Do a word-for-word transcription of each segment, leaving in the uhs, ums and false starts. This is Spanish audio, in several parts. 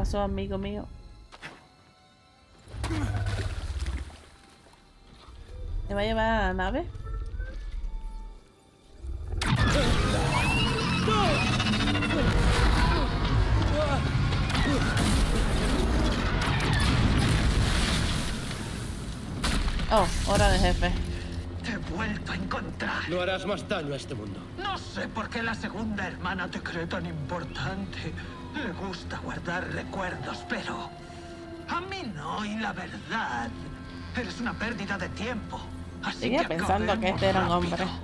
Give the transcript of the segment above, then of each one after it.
pasó, amigo mío? ¿Me va a llevar a la nave? Oh, hora de jefe. Te he vuelto a encontrar. No harás más daño a este mundo. No sé por qué la segunda hermana te cree tan importante. Le gusta guardar recuerdos, pero a mí no, y la verdad, eres una pérdida de tiempo. Así Seguía que pensando que este era un rápido. hombre.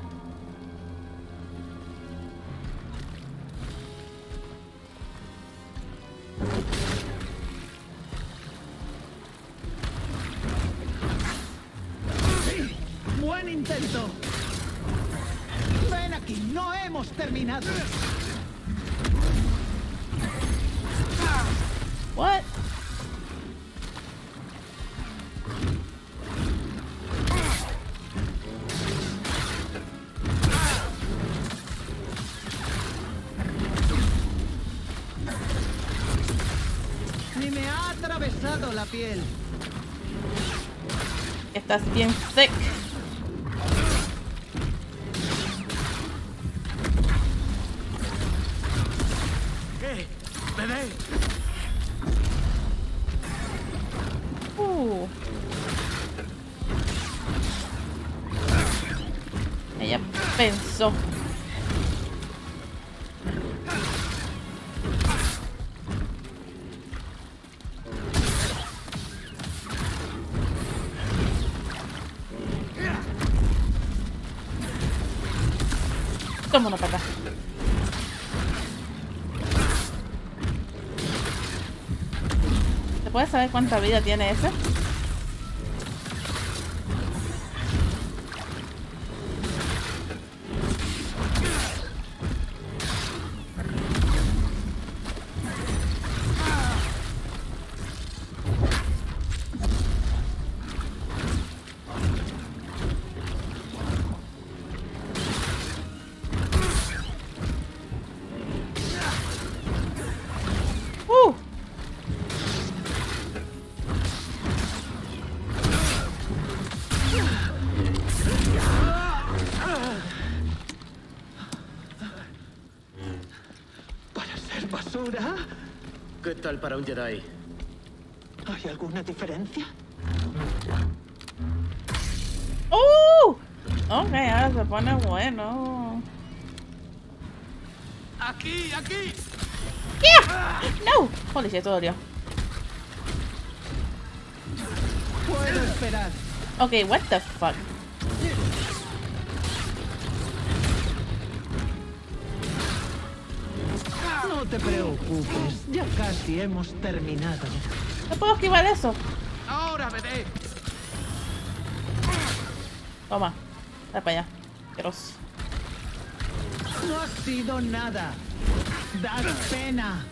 Buen intento. Ven aquí, no hemos terminado. What? Ni me ha atravesado la piel. Estás bien thick. ¿Qué? ¡Bebé! Uh. Ella pensó. Toma una para acá. ¿Se puede saber cuánta vida tiene ese? Uh. ¿Para ser basura? ¿Qué tal para un Jedi? ¿Hay alguna diferencia? Uh. Ok, ahora se pone bueno. ¡Aquí, aquí! Yeah. No. Holy shit, todo dolió. Puedo esperar. Ok, what the fuck. No te preocupes, ya casi hemos terminado. No puedo esquivar eso. Ahora, bebé. Toma. Dale para allá. Gross. No ha sido nada. Das pena.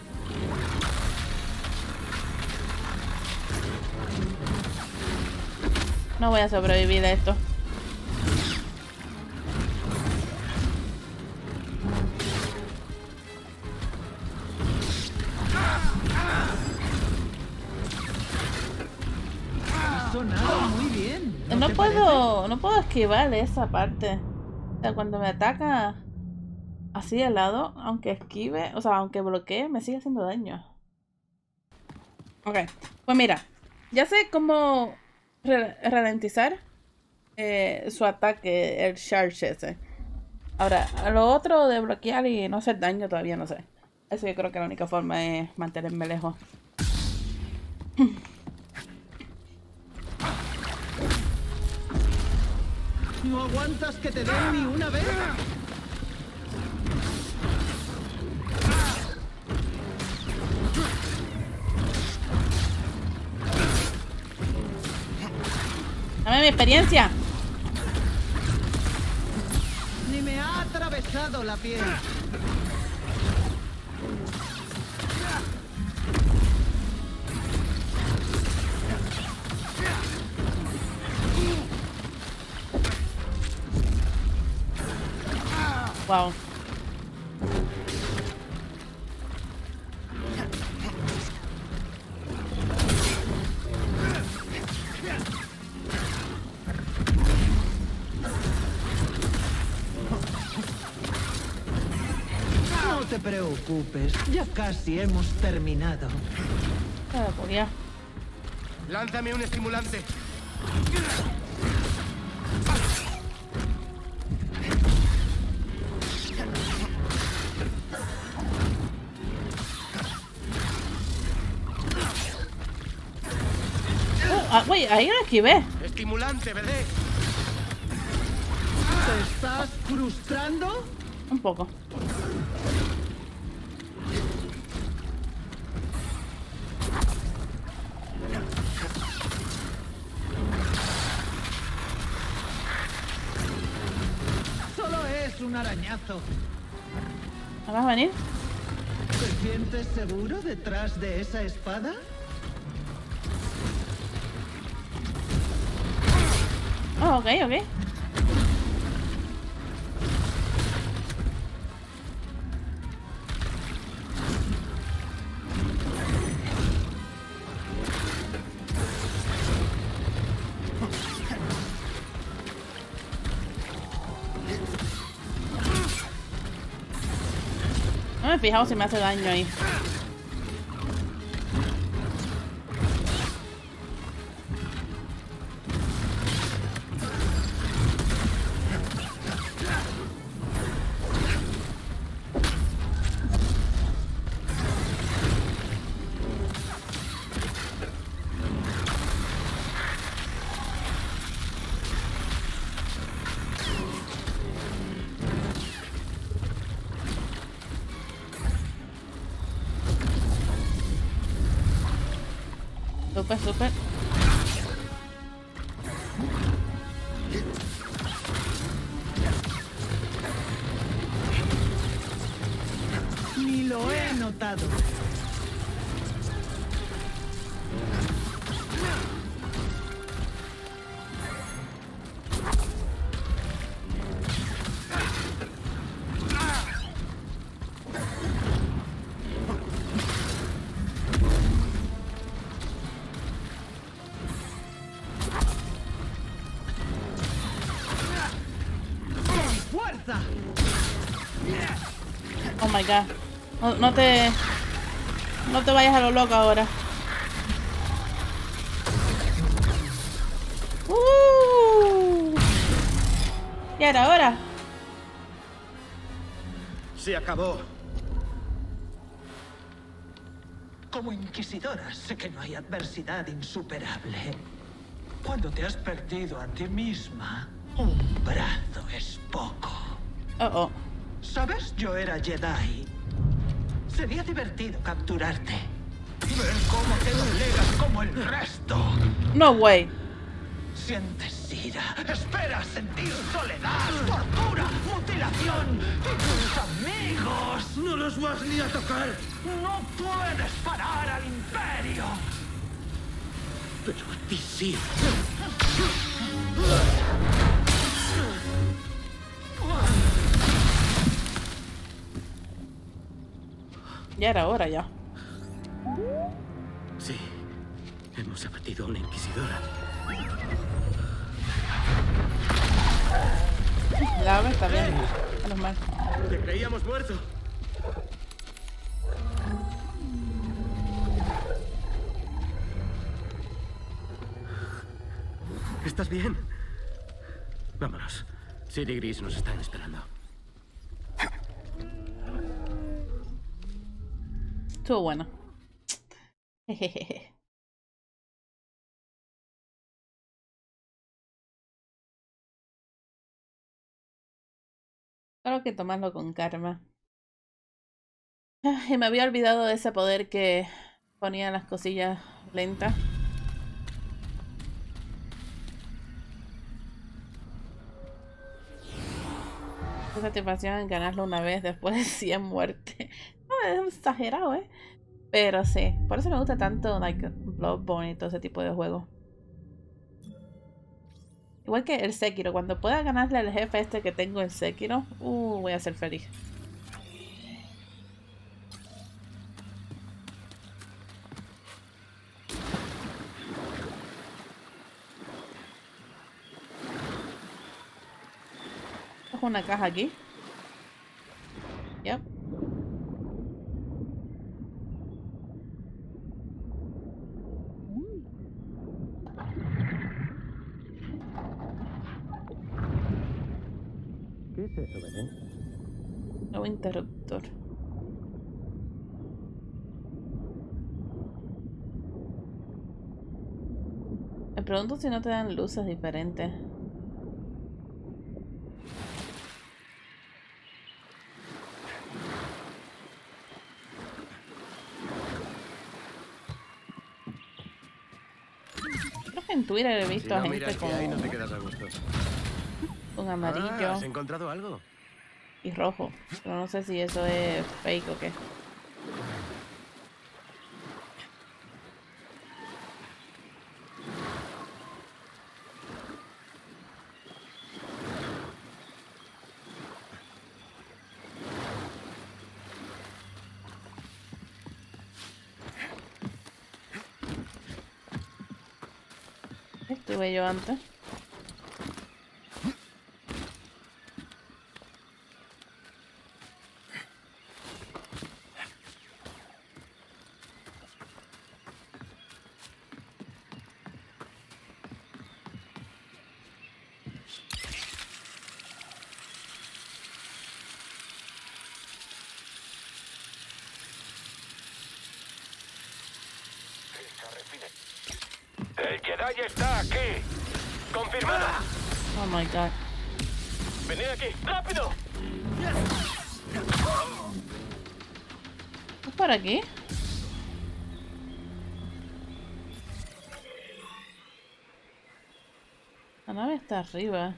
No voy a sobrevivir a esto. Ha sonado muy bien. No te puedo, no puedo esquivar esa parte. O sea, cuando me ataca así de lado, aunque esquive, o sea, aunque bloquee, me sigue haciendo daño. Ok, pues mira, ya sé cómo re- ralentizar eh, su ataque, el charge ese. Ahora, a lo otro de bloquear y no hacer daño todavía no sé. Eso yo creo que la única forma es mantenerme lejos. ¿No aguantas que te den ni una vez? Dame mi experiencia. Ni me ha atravesado la piel. Wow. te preocupes, ya casi hemos terminado. Claro, pues ya. Lánzame un estimulante. Oh, ah, güey, ahí lo esquivé. Estimulante, bebé. ¿Te estás frustrando? Un poco. Solo es un arañazo. ¿Vas a venir? ¿Te sientes seguro detrás de esa espada? Oh, ok, ok. No me he fijado si me hace daño ahí. Súper, súper. Ni lo he notado. ¡Fuerza! Oh my god. No, no te... No te vayas a lo loco ahora. Uh. Ya era hora. Se acabó. Como inquisidora, sé que no hay adversidad insuperable. Cuando te has perdido a ti misma, un brazo es poco. Oh, oh. ¿Sabes? Yo era Jedi. Sería divertido capturarte. Ver cómo te doblegas como el resto. No way. Sientes ira, esperas sentir soledad, tortura, mutilación y tus amigos. ¡No los vas ni a tocar! No puedes parar al imperio. Pero a ti sí. Ya era hora ya. Sí. Hemos abatido a una inquisidora. La ave está bien. Menos mal. Te creíamos muerto. ¿Estás bien? Vámonos. Siri y Gris nos están esperando. Estuvo bueno. Jejeje. Claro que tomarlo con karma. Y me había olvidado de ese poder que ponía las cosillas lentas. Qué satisfacción en ganarlo una vez después de cien muertes. No, es exagerado, ¿eh? Pero sí, por eso me gusta tanto like, Bloodborne y todo ese tipo de juegos. Igual que el Sekiro, cuando pueda ganarle al jefe este que tengo en Sekiro, uh, voy a ser feliz. Cojo una caja aquí. Yep. ¿Qué es eso, bebé? Nuevo interruptor. Me pregunto si no te dan luces diferentes. Creo que en Twitter he visto Si a no gente miras con, que hay, no te quedas a gusto. con amarillo Ah, ¿has encontrado algo? y rojo. Pero no sé si eso es fake o qué. Estuve yo antes. El Jedi está aquí. Confirmado. Oh my god. Venid aquí, rápido. ¿Es por aquí? La nave está arriba.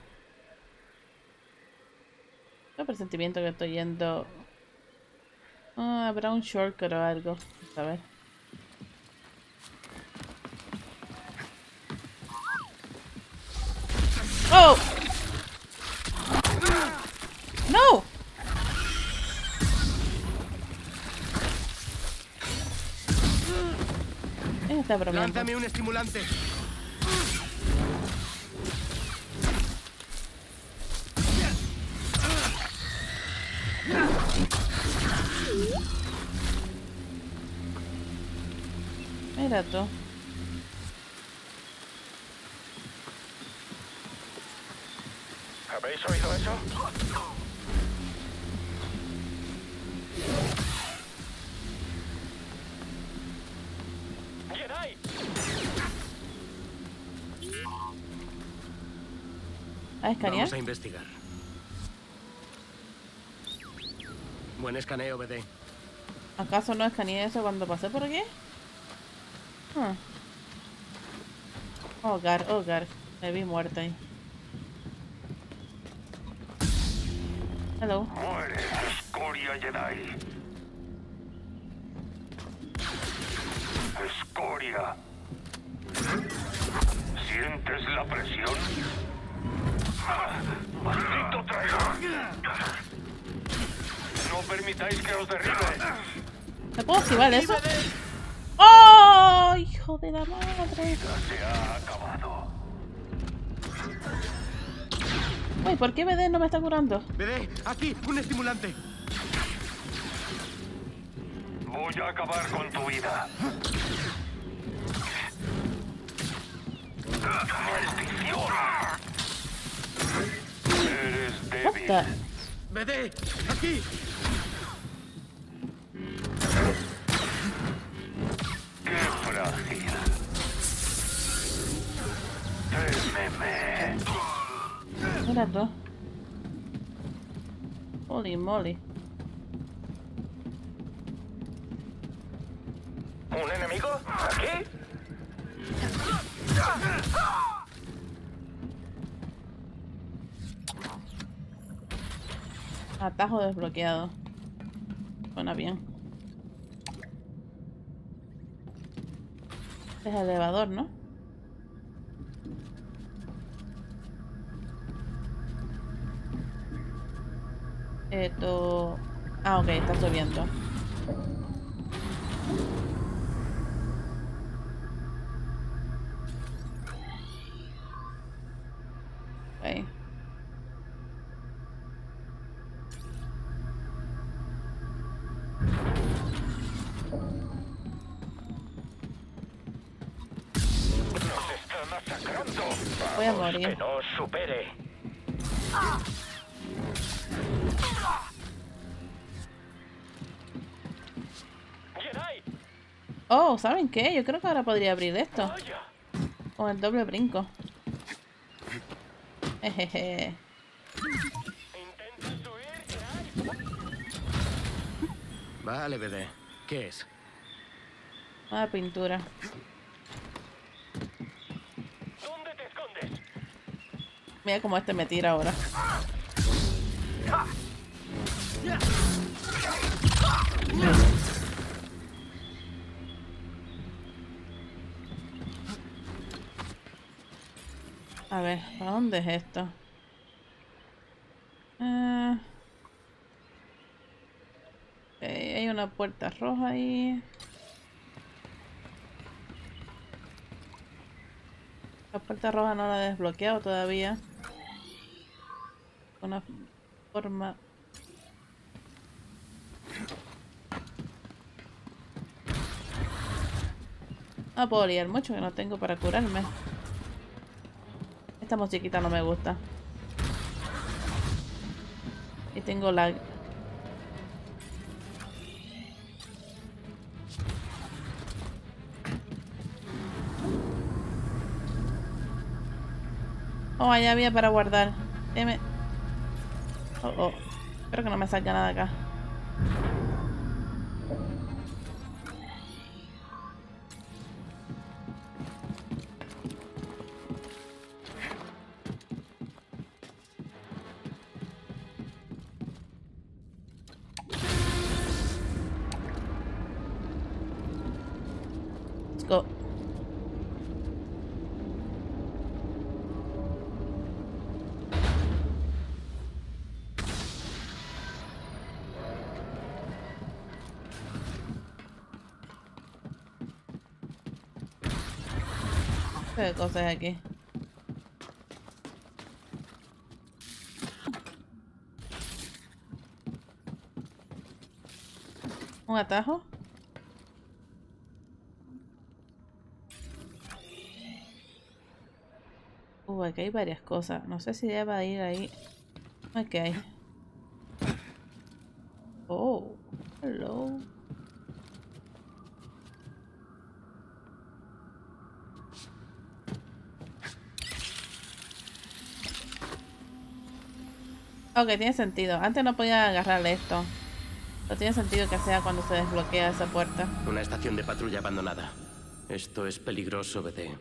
Tengo presentimiento que estoy yendo. Ah, habrá un shortcut o algo. A ver. ¡Oh! ¡No! Ella está bromeando. Lánzame un estimulante. Mira tú. ¿Habéis oído eso? Jedi. ¿A escanear? Vamos a investigar. Buen escaneo, B D. ¿Acaso no escaneé eso cuando pasé por aquí? Ah. Oh, God, oh, God. Me vi muerta ahí. Hello. Muere, escoria Jedi. Escoria. ¿Sientes la presión? ¡Ah! ¡Maldito traidor! No permitáis que os derribe. ¿Me puedo esquivar eso? ¡Oh! ¡Hijo de la madre! Se ha acabado. Uy, ¿por qué B D no me está curando? B D, aquí, un estimulante. Voy a acabar con tu vida. ¡Maldición! Eres What débil. the? B D, aquí. ¡Qué frágil! Témeme. Mira tú. Holy moly. ¿Un enemigo? ¿Aquí? Atajo desbloqueado. Suena bien. Este es el elevador, ¿no? Esto... Ah, ok, está subiendo. Ok. ¡Nos está masacrando! Voy a Vamos, morir. que no os supere. Oh, ¿saben qué? Yo creo que ahora podría abrir esto. Con el doble brinco. Jejeje. Vale, bebé. ¿Qué es? Una pintura. ¿Dónde te escondes? Mira cómo este me tira ahora. A ver, ¿para dónde es esto? Eh... Ok, hay una puerta roja ahí. La puerta roja no la he desbloqueado todavía. Una forma... No puedo liar mucho que no tengo para curarme. Esta musiquita no me gusta. Y tengo lag. Oh, allá había para guardar. Deme. Oh, oh. Espero que no me salga nada acá. Let's go. ¿Qué cosas hay aquí? ¿Un atajo? Uh, aquí hay varias cosas. No sé si deba ir ahí. Aquí hay. Oh, hello. Ok, tiene sentido. Antes no podía agarrarle esto. Pero tiene sentido que sea cuando se desbloquea esa puerta. Una estación de patrulla abandonada. Esto es peligroso, B D.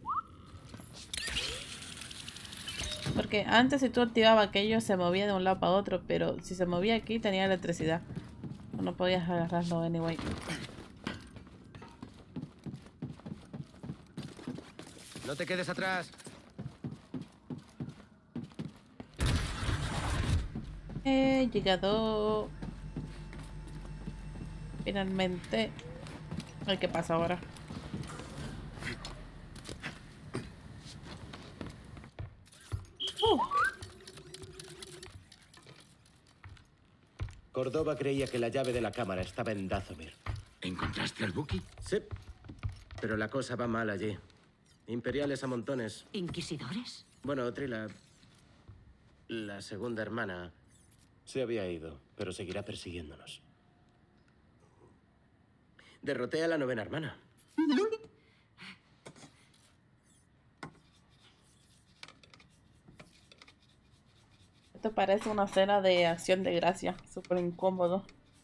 Porque antes si tú activabas aquello se movía de un lado para otro, pero si se movía aquí tenía electricidad. No podías agarrarlo anyway. No te quedes atrás. He llegado. Finalmente. Ay, ¿qué pasa ahora? Uh. Córdoba creía que la llave de la cámara estaba en Dazomir. ¿Encontraste al Buki? Sí, pero la cosa va mal allí. Imperiales a montones. ¿Inquisidores? Bueno, Trila, la segunda hermana, se había ido, pero seguirá persiguiéndonos. Derroté a la novena hermana. Esto parece una escena de acción de gracia. Súper incómodo.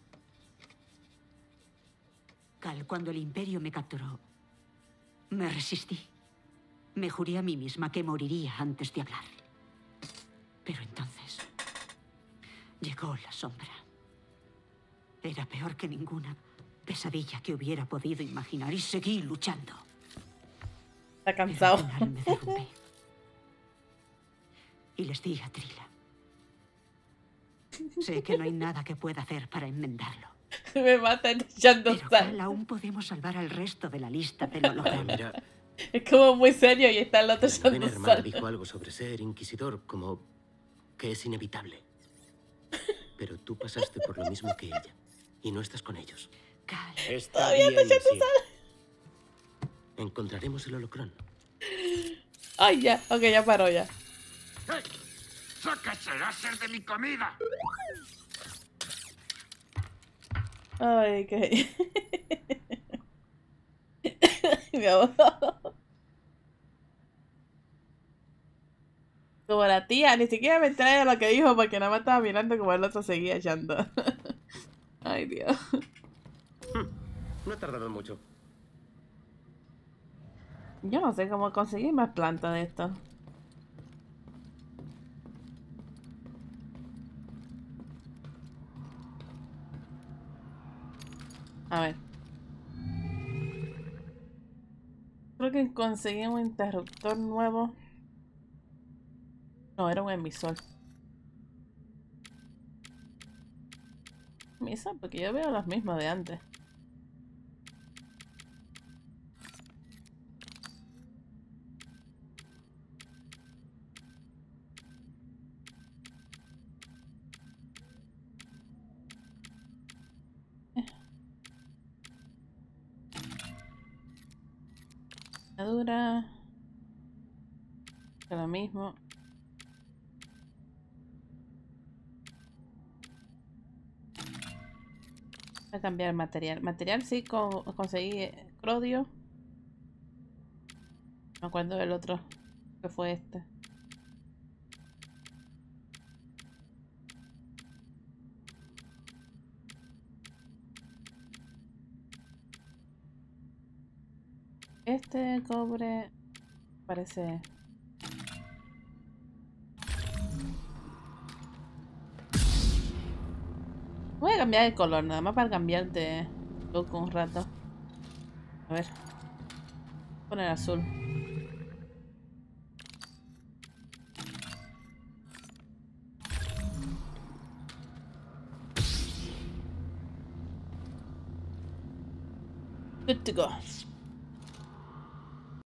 Cal, cuando el Imperio me capturó, me resistí. Me juré a mí misma que moriría antes de hablar. Pero entonces llegó la sombra. Era peor que ninguna pesadilla que hubiera podido imaginar y seguí luchando. Está cansado. Pero al final me derrumbé. Y les di a Trila. Sé que no hay nada que pueda hacer para enmendarlo. Me matan echando Pero Cal, sal. aún podemos salvar al resto de la lista del holograma. Mira, Es como muy serio y está el otro la echando novena hermana sal. dijo algo sobre ser inquisidor, como que es inevitable. Pero tú pasaste por lo mismo que ella. Y no estás con ellos. Cal, Está bien, sí. Encontraremos el holocrón. Ay, ya. Ok, ya paró ya. ¡Hey! ¡Saca ese láser de mi comida! Ay, qué. Mi abuelo. Como la tía, ni siquiera me enteré de lo que dijo porque nada más estaba mirando como el otro seguía echando. Ay, Dios. No ha tardado mucho. Yo no sé cómo conseguir más plantas de esto. A ver. Creo que conseguí un interruptor nuevo. No, era un emisor. Emisor, porque yo veo los mismos de antes. Dura. Lo mismo. Voy a cambiar el material. Material sí con, conseguí eh, crodio. Me acuerdo del otro que fue este. Este cobre parece. Voy a cambiar el color, nada más para cambiar de look un rato. A ver. Poner azul. Good to go.